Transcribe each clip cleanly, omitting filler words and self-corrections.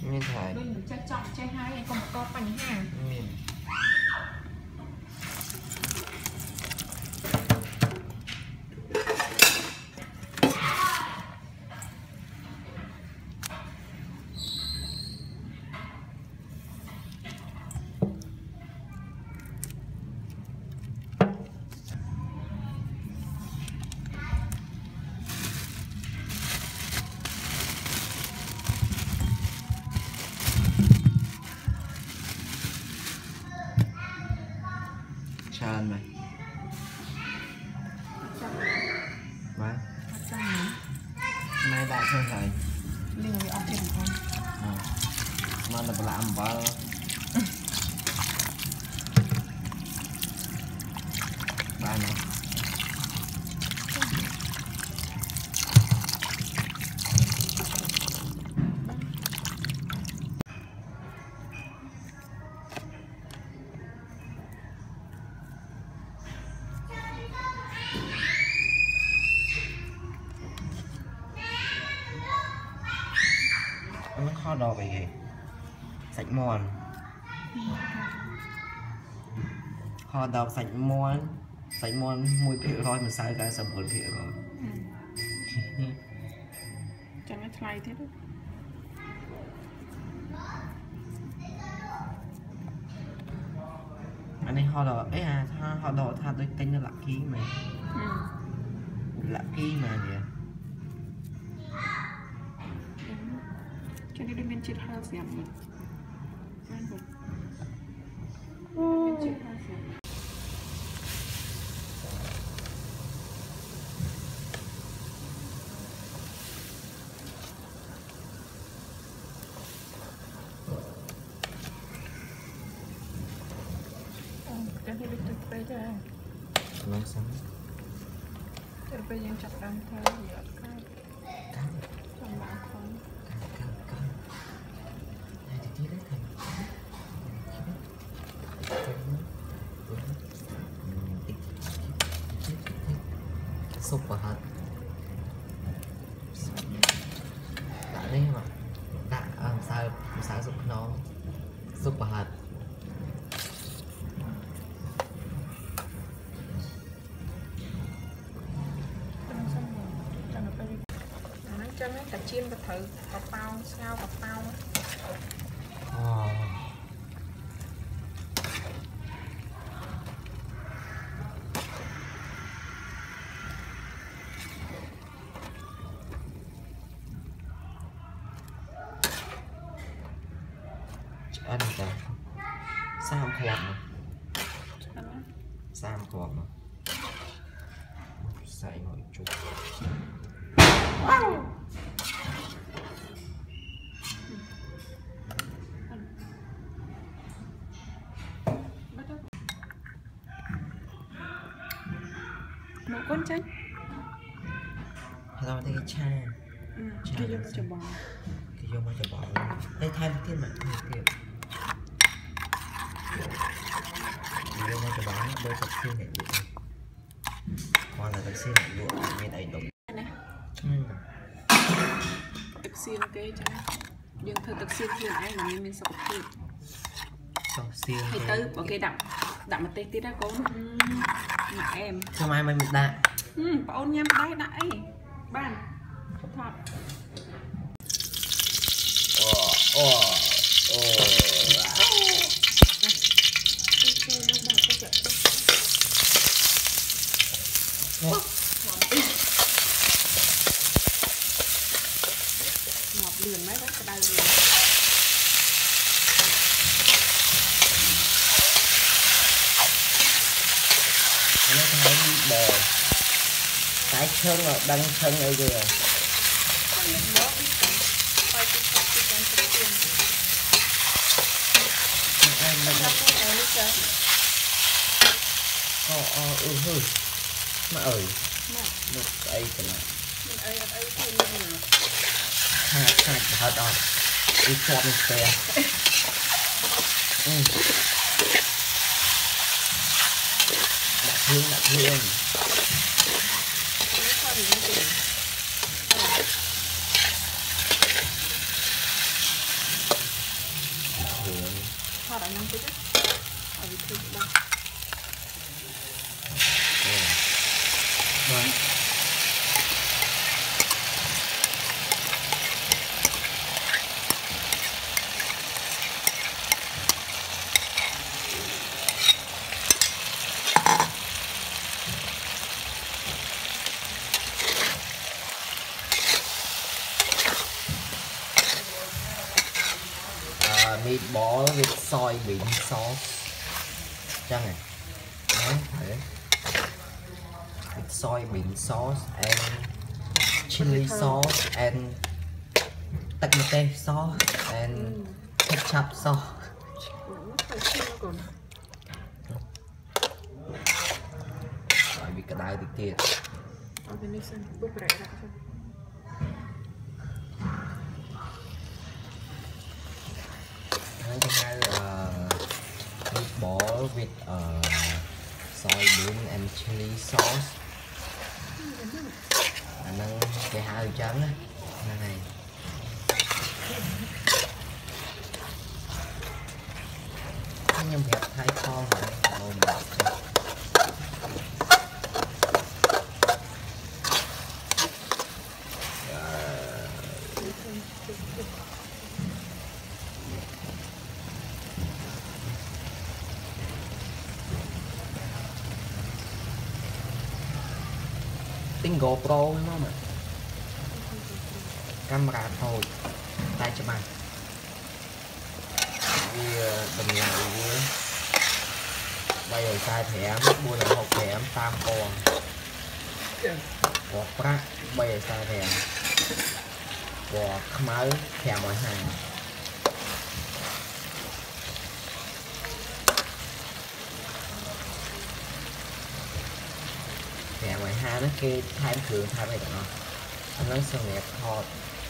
miên thải bên được chơi chọn chơi hai anh còn một con bánh hàng miên tràn mày má nay đã chơi thầy liên với ông trên con mà là làm vào ba này nó kho đỏ về gì sạch mòn kho đỏ sạch mòn mùi phiệu thôi mà sai cái sầm hồn phiệu rồi chẳng ai thay thế đấy anh ấy kho đỏ ấy à kho đỏ tha tôi tên nó là ký mà là ký mà nhỉ cho nên đừng nên chết hai giảm mình cho nên được bây giờ nói xong bây giờ chặt đâm theo gì ở cái trong mạng con xúc vào hết đã đấy mà đã sao xúc nó xúc vào hết cho mấy cả chiên và thử cà bao sao cà bao ăn cả sam khọt mà sam khọt mà xài ngồi chút một con chanh rồi thì cái cha cái vô cho bò cái vô mà cho bò đây thay cái mà thiệt cái vô mà cho bò đôi tập xương này được hoặc là tập xương này được như đầy đủ tập xương cái cho nhưng thôi tập xương thì ai mà mình sọc thịt hay tới bỏ cái đậm mà tê tê ra con mà em không ai mày mình đã bỏ ôn nhâm đáy đáy ban thật ngọt liền mấy đó cái đây liền nó thấy bò cái chân rồi đăng chân ở rồi ăn bánh hư mà ơi một ấy cái này hai hết rồi đi chọn một xe đã thương Thọt ở năm tích á. Ở vị thịt đâu. Rồi. Meatball with soybean sauce. Chăng này. Đấy. With soybean sauce and chili sauce and tomato sauce and ketchup sauce. Tại vì cái đai thì tiệt. Thứ hai là meatball with soybean and chili sauce. Nâng cái hai trắng á, này. Nhưng mà thay con rồi, ôm bọc cho. Tính GoPro nó mà camera thôi tay cho bạn vì bình này với bây giờ sai thẻ mua là hộp thẻ tam con có pra bây giờ sai thẻ có máy thẻ mọi hàng thẻ ngoài hai nó kia thay thường thay này đó anh nói sao đẹp thọt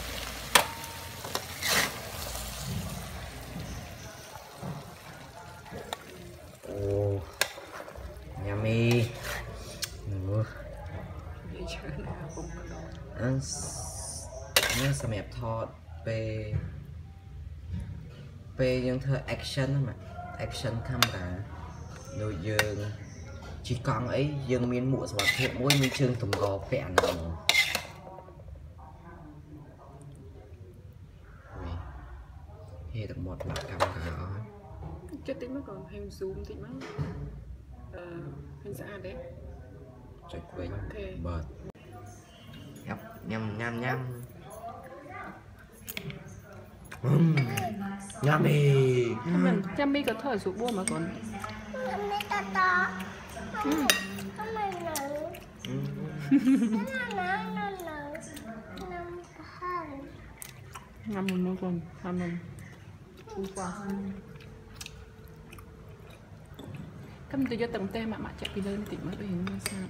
ồ yummy anh nó sao đẹp thọt pe những thơ action mà action camera nội dương chỉ còn ấy dương miên mụa và thiện mỗi minh chương tùng gò vẹn nào hề được một mặt camera chất tính nó còn hình zoom thì mất hình xa đấy chạy quên bật nhâm nhâm nhâm yummy yummy có thời số bua mà còn ngâm mình nó còn ngâm mình u quả cầm từ cho tầng te mà chạy đi lên tỉnh mới về hình như sao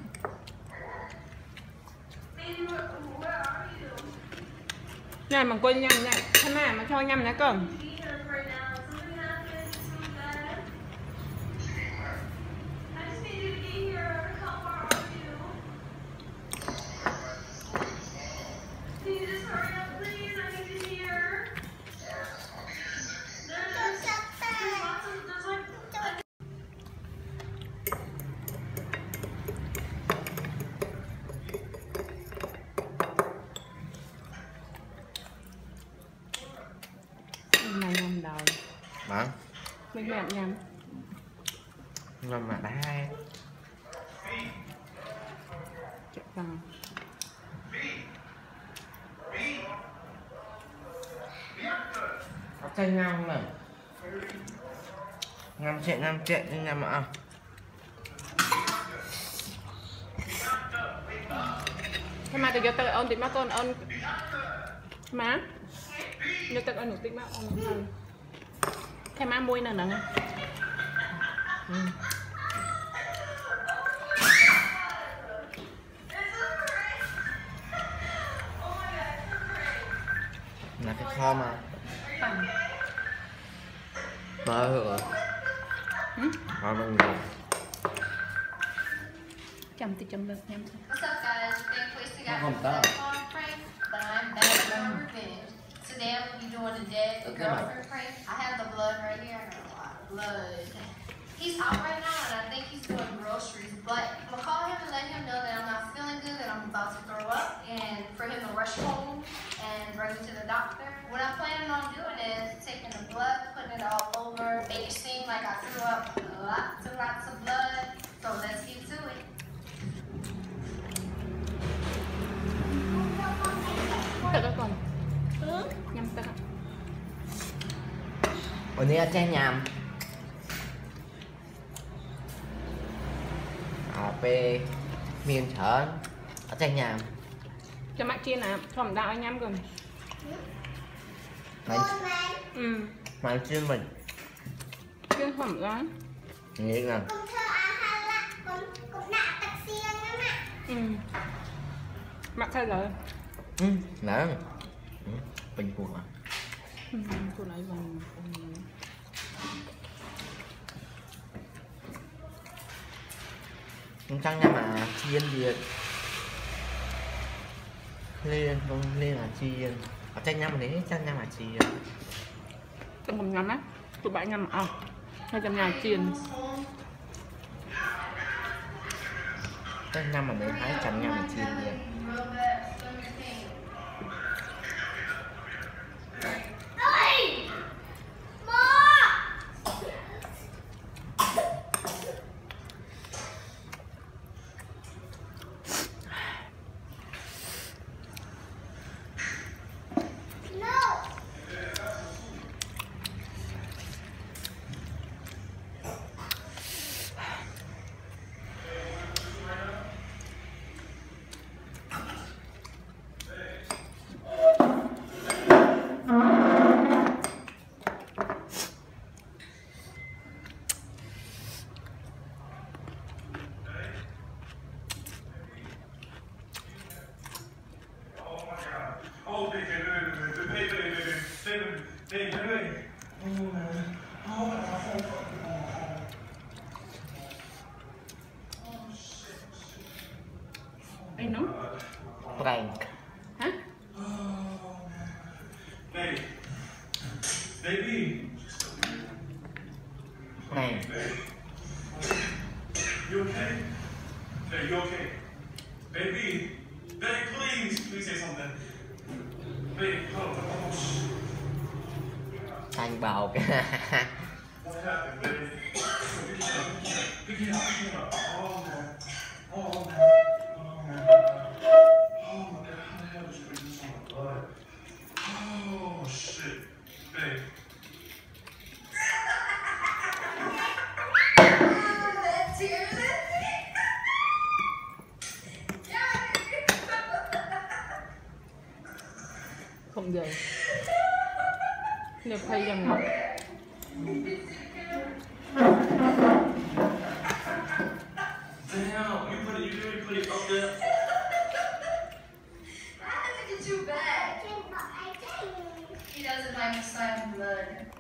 này mà quên nhầm này thế nào mà cho nhầm nữa cơ nhầm đầu mà mình mẹ nhầm ngâm mà đá chạy vào có cây ngâm này ngâm chạy nhưng ngâm mà thế mà từ giờ tới ôn tìm má con ôn má giờ tới ôn nụ tìm má ôn thế má môi nè nè là cái kho mà bơ rồi kho luôn rồi chầm thì chầm được nhầm không tới Today I'm gonna be doing a dead girlfriend prank. I have the blood right here. blood. He's out right now, and I think he's doing groceries. But I'm gonna call him and let him know that I'm not feeling good, that I'm about to throw up, and for him to rush home and bring me to the doctor. What I'm planning on doing is taking the blood, putting it all over, make it seem like I threw up lots and lots of blood. So let's get to it. Tao con. Nhâm tao. Ủa ní ở trên nhầm. Về miền thở ở trên nhà cho mắc chiên à, không đạo anh nhắm rồi mà chiên mình chiên không đó nghĩ là mặc thay rồi nè bình phục à tôi lấy vòng chắc nha mà chiên gì lên không lên là chiên ở trên nhâm đấy chắc nha mà chiên trong cùng nhắm á tụi bạn nhắm à hay trong nhà chiên chắc nhâm mà đấy thấy chẳng nha mà chiên gì anh nóng prank hả Baby. prank You okay? Hey, you okay? Baby. Baby, please say something. Baby, oh, shh. thanh bào cái What happened, baby? Pick it up. Oh, man. Oh, man. Oh, man. Oh, my God. How the hell is drinking so much blood? Oh, shit. Babe. không giờ nhập hay rằng ngọc Damn, you really put it up there? I think it's too bad. He doesn't like the sight of blood.